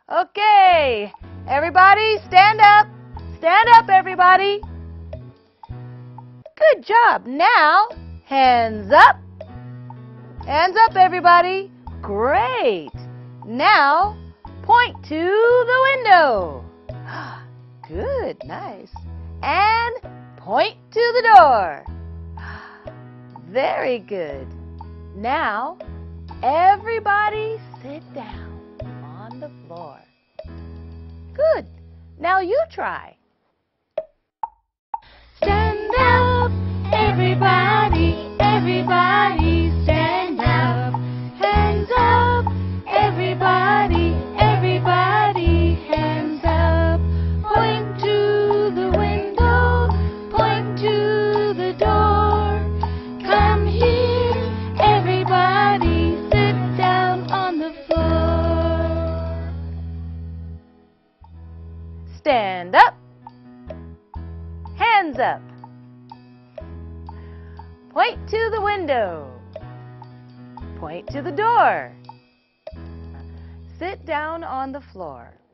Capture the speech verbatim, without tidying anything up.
Okay, everybody stand up. Stand up, everybody. Good job. Now, hands up. Hands up, everybody. Great. Now, point to the window. Good, nice. And point to the door. Very good. Now, everybody sit down on the floor. Good. Now you try. Stand up, everybody, everybody stand up. Hands up, everybody, everybody hands up. Point to the window, point to the door. Come here, everybody, sit down on the floor. Stand up. Hands up. Point to the window. Point to the door. Sit down on the floor.